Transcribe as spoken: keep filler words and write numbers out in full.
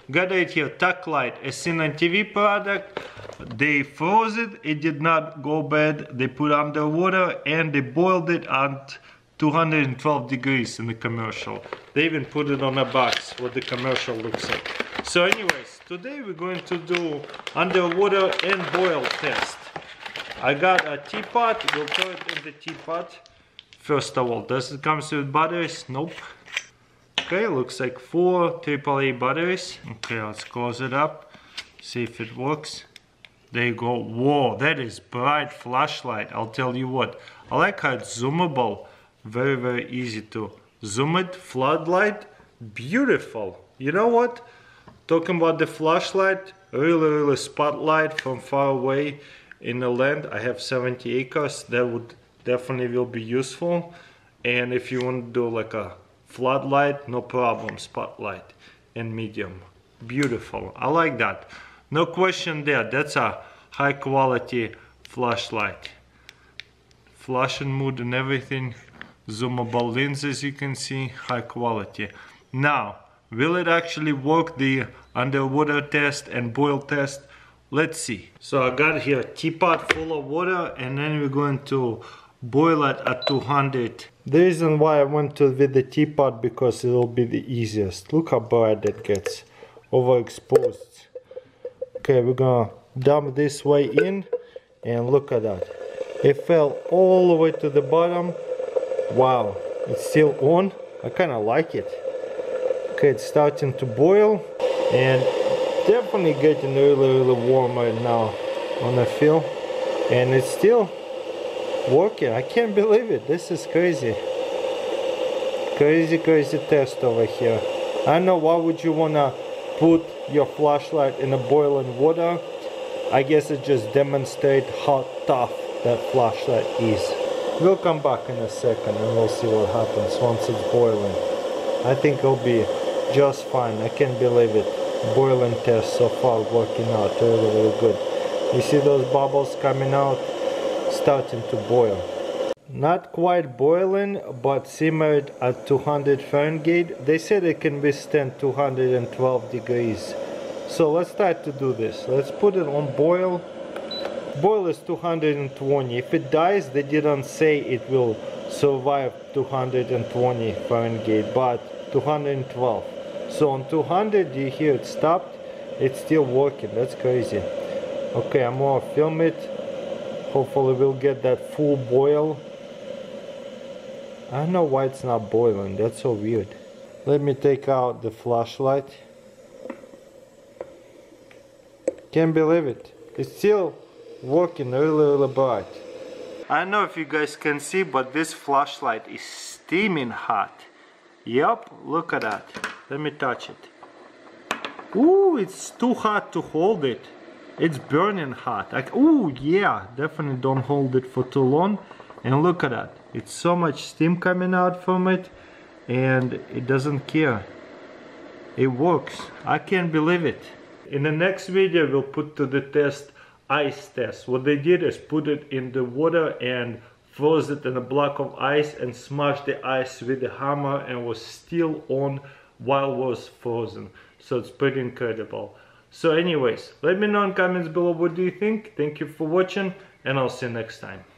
Got it here, Tuck Light, a Sinan T V product. They froze it, it did not go bad. They put underwater and they boiled it at two hundred twelve degrees in the commercial. They even put it on a box, what the commercial looks like. So anyways, today we're going to do underwater and boil test. I got a teapot, we'll throw it in the teapot. First of all, does it come with batteries? Nope. Okay, looks like four triple A batteries. Okay, let's close it up, see if it works. There you go. Whoa, that is bright flashlight. I'll tell you what. I like how it's zoomable. Very, very easy to zoom it. Floodlight, beautiful. You know what? Talking about the flashlight, really, really spotlight from far away in the land. I have seventy acres. That would definitely will be useful. And if you want to do like a floodlight, no problem. Spotlight and medium. Beautiful. I like that. No question there. That's a high quality flashlight. Flash and mode and everything. Zoomable lenses, you can see, high quality. Now, will it actually work the underwater test and boil test? Let's see. So I got here a teapot full of water and then we're going to boil it at two hundred. The reason why I went to with the teapot because it will be the easiest. Look how bright that gets. Overexposed. Okay, we're gonna dump this way in and look at that. It fell all the way to the bottom. Wow, it's still on. I kind of like it. Okay, it's starting to boil and definitely getting really, really warm right now on the feel. And it's still working. I can't believe it. This is crazy. Crazy, crazy test over here. I don't know why would you want to put your flashlight in a boiling water. I guess it just demonstrates how tough that flashlight is. We'll come back in a second and we'll see what happens once it's boiling. I think it'll be just fine. I can't believe it. Boiling test so far working out really, really good. You see those bubbles coming out? Starting to boil. Not quite boiling, but simmered at two hundred Fahrenheit. They said it can withstand two hundred twelve degrees. So let's try to do this. Let's put it on boil. Boil is two hundred twenty. If it dies, they didn't say it will survive two hundred twenty Fahrenheit, but two hundred twelve. So on two hundred, you hear it stopped. It's still working. That's crazy. Okay, I'm gonna film it. Hopefully we'll get that full boil. I don't know why it's not boiling. That's so weird. Let me take out the flashlight. Can't believe it. It's still working really, really bright. I don't know if you guys can see, but this flashlight is steaming hot. Yup, look at that. Let me touch it. Ooh, it's too hot to hold it. It's burning hot. Like, ooh, yeah, definitely don't hold it for too long. And look at that. It's so much steam coming out from it, and it doesn't care. It works. I can't believe it. In the next video, we'll put to the test ice test. What they did is put it in the water and froze it in a block of ice and smashed the ice with the hammer and was still on while it was frozen. So it's pretty incredible. So anyways, let me know in comments below what do you think. Thank you for watching and I'll see you next time.